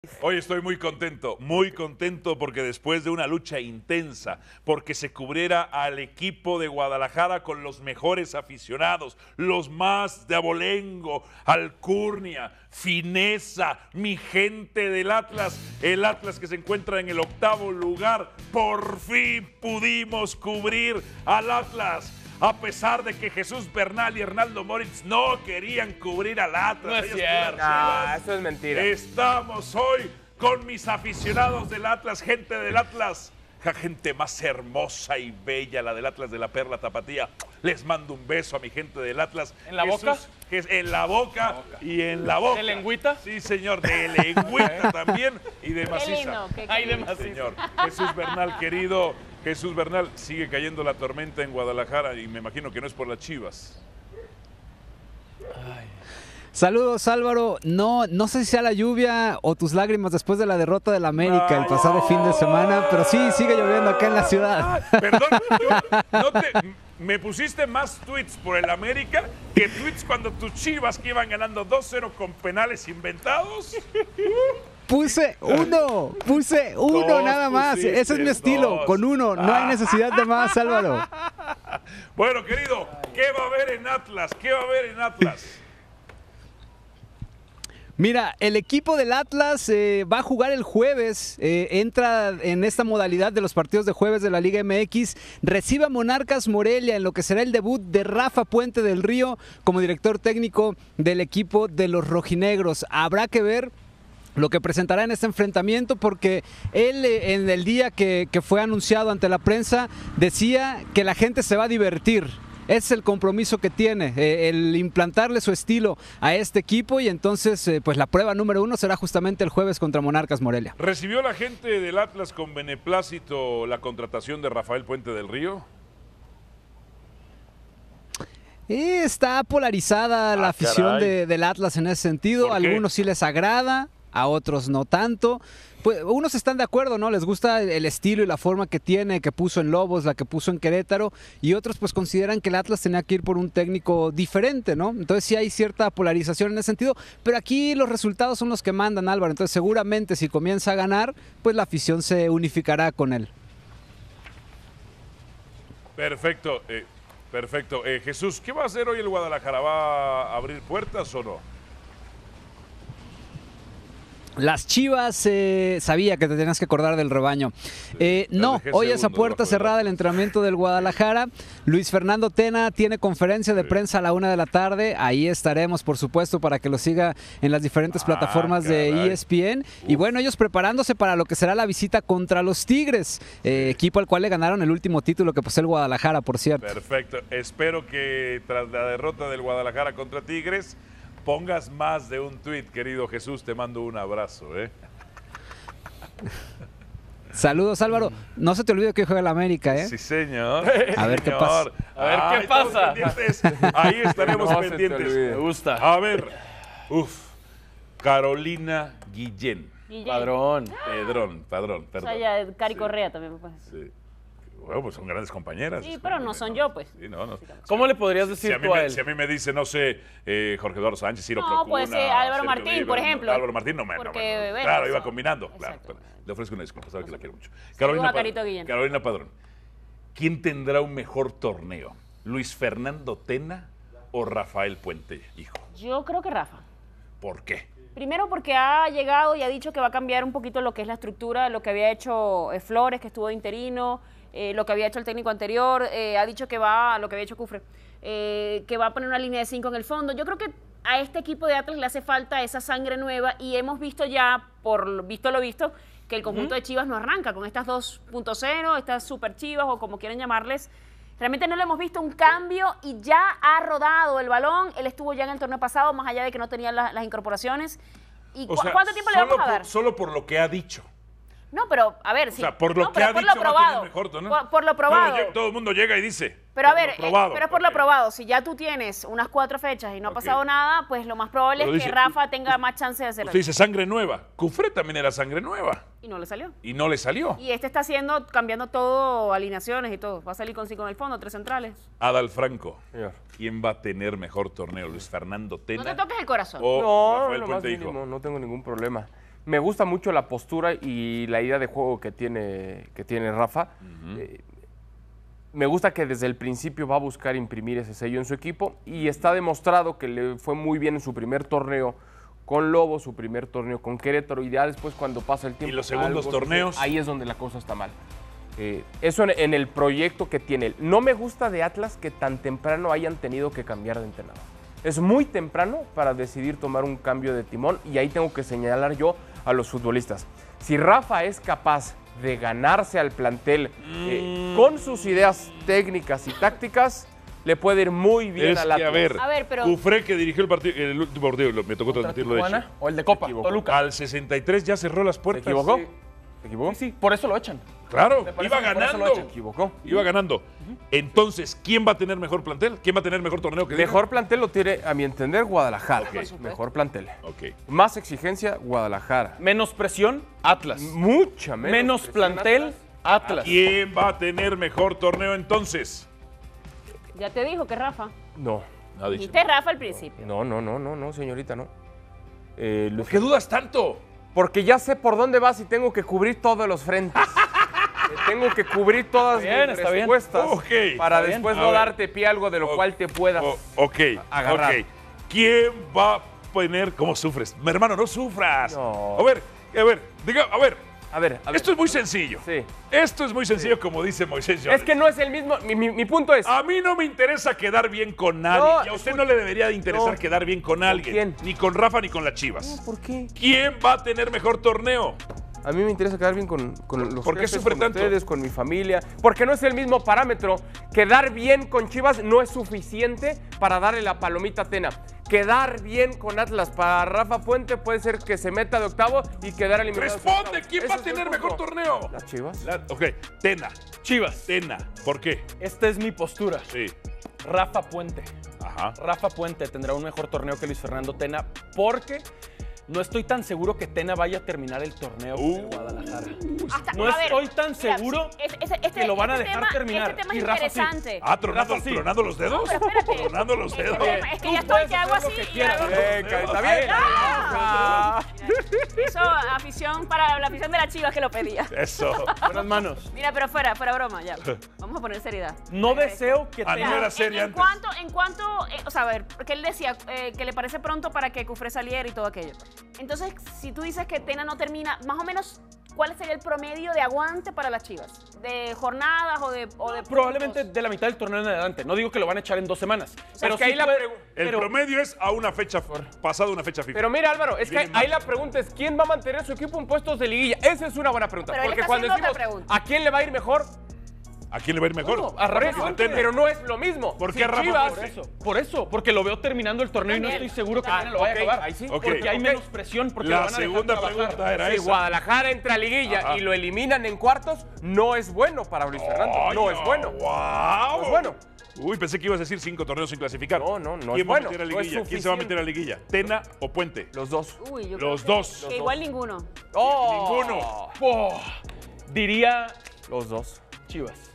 Hoy estoy muy contento porque después de una lucha intensa, porque se cubriera al equipo de Guadalajara con los mejores aficionados, los más de abolengo, alcurnia, fineza, mi gente del Atlas, el Atlas que se encuentra en el 8º lugar, por fin pudimos cubrir al Atlas. A pesar de que Jesús Bernal y Hernaldo Moritz no querían cubrir al Atlas. No es cierto. No, eso es mentira. Estamos hoy con mis aficionados del Atlas, gente del Atlas. La gente más hermosa y bella, la del Atlas de la Perla Tapatía. Les mando un beso a mi gente del Atlas. ¿En la boca? En la boca y en la boca. ¿De lengüita? Sí, señor, de lengüita también y de maciza. Qué lindo, qué Ay, de lindo. maciza. Señor Jesús Bernal, querido Jesús Bernal, sigue cayendo la tormenta en Guadalajara y me imagino que no es por las Chivas. Saludos, Álvaro. No sé si sea la lluvia o tus lágrimas después de la derrota del América el pasado fin de semana, pero sí, sigue lloviendo acá en la ciudad. Perdón, me pusiste más tweets por el América que tweets cuando tus Chivas que iban ganando 2-0 con penales inventados. Puse uno Dos nada más. pusiste, Ese es mi estilo, dos. con uno. No hay necesidad de más, Álvaro. Bueno, querido, ¿qué va a haber en Atlas? ¿Qué va a haber en Atlas? Mira, el equipo del Atlas va a jugar el jueves, entra en esta modalidad de los partidos de jueves de la Liga MX, recibe a Monarcas Morelia en lo que será el debut de Rafa Puente del Río como director técnico del equipo de los rojinegros. Habrá que ver lo que presentará en este enfrentamiento, porque él en el día que fue anunciado ante la prensa decía que la gente se va a divertir. Es el compromiso que tiene, el implantarle su estilo a este equipo, y entonces pues la prueba número 1 será justamente el jueves contra Monarcas Morelia. ¿Recibió la gente del Atlas con beneplácito la contratación de Rafael Puente del Río? Está polarizada la afición del Atlas en ese sentido. A algunos sí les agrada, a otros no tanto. Pues unos están de acuerdo, ¿no? Les gusta el estilo y la forma que tiene, que puso en Lobos, la que puso en Querétaro, y otros pues consideran que el Atlas tenía que ir por un técnico diferente, ¿no? Entonces sí hay cierta polarización en ese sentido, pero aquí los resultados son los que mandan, Álvaro. Entonces seguramente si comienza a ganar, pues la afición se unificará con él. Perfecto, perfecto. Jesús, ¿qué va a hacer hoy el Guadalajara? ¿Va a abrir puertas o no? Las Chivas, sabía que te tenías que acordar del rebaño. No, hoy es a puerta cerrada el entrenamiento del Guadalajara. Luis Fernando Tena tiene conferencia de prensa a la 1 de la tarde. Ahí estaremos, por supuesto, para que lo siga en las diferentes plataformas de ESPN. Y bueno, ellos preparándose para lo que será la visita contra los Tigres, equipo al cual le ganaron el último título que posee el Guadalajara, por cierto. Perfecto. Espero que tras la derrota del Guadalajara contra Tigres pongas más de un tuit, querido Jesús. Te mando un abrazo. Saludos, Álvaro. No se te olvide que hoy juega el América, ¿eh? Sí, señor. A ver qué pasa. A ver qué pasa. Ahí estaremos No se te pendientes. olvide. Me gusta. A ver, Carolina Guillén. Padrón. Padrón, O perdón. sea, ya Cari Correa también. Pues. Sí. Bueno, pues son grandes compañeras. Sí, pero no son yo, pues. Sí, no. ¿Cómo le podrías decir tú a él? Si a mí me dice, no sé, Jorge Eduardo Sánchez, Ciro No, Procuna, pues Álvaro Sergio Martín, Díaz, por ejemplo. Álvaro Martín, no, Porque, bueno, claro, iba eso. combinando. Claro, Exacto. le ofrezco una disculpa, sabe que la quiero mucho. a Carito Guillén. Carolina Padrón, ¿quién tendrá un mejor torneo? ¿Luis Fernando Tena o Rafael Puente, hijo? Yo creo que Rafa. ¿Por qué? Primero porque ha llegado y ha dicho que va a cambiar un poquito lo que es la estructura, lo que había hecho Flores, que estuvo de interino, lo que había hecho el técnico anterior, ha dicho que va, lo que había hecho Cufre, que va a poner una línea de 5 en el fondo. Yo creo que a este equipo de Atlas le hace falta esa sangre nueva, y hemos visto ya, por visto lo visto, que el conjunto de Chivas no arranca con estas 2.0, estas super Chivas o como quieran llamarles. Realmente no le hemos visto un cambio y ya ha rodado el balón. Él estuvo ya en el torneo pasado, más allá de que no tenía las incorporaciones. ¿Y O sea, cuánto tiempo le vamos a dar? Solo por lo que ha dicho. No, pero a ver, sí. O sea, por lo no, que ha por dicho lo va a probado. tener mejor torneo. Por lo probado. Todo el mundo llega y dice. Pero a por ver, lo probado. pero es por lo probado. Si ya tú tienes unas 4 fechas y no ha pasado nada, pues lo más probable Pero es que dice- Rafa tenga más chance de hacer Usted dice sangre nueva. Cufré también era sangre nueva. Y no le salió. Y no le salió. Y este está cambiando todo, alineaciones y todo. Va a salir con 5 en el fondo, 3 centrales. Adal Franco. Señor. ¿Quién va a tener mejor torneo? ¿Luis Fernando Tena? No te toques el corazón. O No, Rafael lo más Puente, hijo. mínimo, no tengo ningún problema. Me gusta mucho la postura y la idea de juego que tiene Rafa. Me gusta que desde el principio va a buscar imprimir ese sello en su equipo y está demostrado que le fue muy bien en su primer torneo con Lobos, su primer torneo con Querétaro, y ya después cuando pasa el tiempo... ¿Y los segundos torneos? Ahí es donde la cosa está mal. Eso en el proyecto que tiene él. No me gusta de Atlas que tan temprano hayan tenido que cambiar de entrenador. Es muy temprano para decidir tomar un cambio de timón y ahí tengo que señalar yo a los futbolistas. Si Rafa es capaz de ganarse al plantel con sus ideas técnicas y tácticas, le puede ir muy bien al Atlas. A ver, pero Cufré, que dirigió el último partido, me tocó transmitirlo de hecho. ¿O el de Copa? Toluca. Al 63 ya cerró las puertas. ¿Se equivocó? Sí. ¿Se equivocó? Sí, por eso lo echan. Claro, iba ganando. Se equivocó. Iba ganando. Entonces, ¿quién va a tener mejor plantel? ¿Quién va a tener mejor torneo que Mejor plantel lo tiene, a mi entender, Guadalajara. Mejor plantel. Más exigencia, Guadalajara. Menos presión, Atlas. Mucha menos plantel, Atlas. ¿Quién va a tener mejor torneo entonces? Ya te dijo que Rafa. No. Dijiste Rafa al principio. No, señorita, no. ¿Por qué dudas tanto? Porque ya sé por dónde vas y tengo que cubrir todos los frentes. Tengo que cubrir todas mis respuestas para después no darte pie a algo de lo cual te puedas agarrar. ¿Quién va a poner... ¿Cómo sufres? Mi hermano, no sufras. No. A ver, diga, a ver. A ver. Esto es muy sencillo. Sí. Esto es muy sencillo, como dice Moisés Llorens. Es que no es el mismo. Mi punto es. A mí no me interesa quedar bien con nadie. No, y a usted no le debería de interesar quedar bien con alguien. ¿Quién? Ni con Rafa ni con las Chivas. No, ¿por qué? ¿Quién va a tener mejor torneo? A mí me interesa quedar bien con los ¿Por qué jefes, sufre con tanto? ustedes, con mi familia. Porque no es el mismo parámetro. Quedar bien con Chivas no es suficiente para darle la palomita a Tena. Quedar bien con Atlas para Rafa Puente puede ser que se meta de octavo y quedar eliminado. ¡Responde! ¿Quién va a tener mejor torneo? Las Chivas. Tena. Chivas. Tena. ¿Por qué? Esta es mi postura. Sí. Rafa Puente. Ajá. Rafa Puente tendrá un mejor torneo que Luis Fernando Tena porque no estoy tan seguro que Tena vaya a terminar el torneo con Guadalajara. No estoy tan seguro que lo van a dejar terminar. Este tema y es Rafa interesante. Ah, ¿tronando los dedos? No, pero espérate. ¿Tronando los dedos? Es que ya estoy, que hago así. Está bien. Eso, afición para la afición de las Chivas que lo pedía. Eso. Buenas manos. Mira, pero fuera broma, ya. Vamos a poner seriedad. No deseo que no Tena... era seria En antes. cuanto, o sea, a ver, porque él decía que le parece pronto para que Cufré saliera y todo aquello. Entonces, si tú dices que Tena no termina, más o menos, ¿cuál sería el promedio de aguante para las Chivas? ¿De jornadas o de Probablemente puntos? de la mitad del torneo en adelante. No digo que lo van a echar en 2 semanas. Pero que sí ahí la El promedio es a una fecha, pasado una fecha FIFA. Pero mira, Álvaro, es que ahí la pregunta es ¿quién va a mantener su equipo en puestos de liguilla? Esa es una buena pregunta. Pero él porque está cuando haciendo decimos otra pregunta. ¿a quién le va a ir mejor? ¿A quién le va a ir mejor? No, a Rafa Puente. Pero no es lo mismo. ¿Por Si qué Rafa Chivas, Puente? Por eso, porque lo veo terminando el torneo y no estoy seguro que Tena lo vaya a acabar. ahí sí. Porque hay menos presión, porque lo La van a dejar segunda trabajar. pregunta era Si esa. Guadalajara entra a liguilla Ajá. y lo eliminan en cuartos, no es bueno para Luis Fernando. No es bueno. ¡Wow! No es bueno. Uy, pensé que ibas a decir 5 torneos sin clasificar. No ¿Quién es va a bueno. meter a No es liguilla? ¿Quién se va a meter a suficiente. liguilla? ¿Tena o Puente? Los dos. Uy, yo Los creo dos. que igual ninguno. ¡Oh! Ninguno. Diría Los dos. Chivas.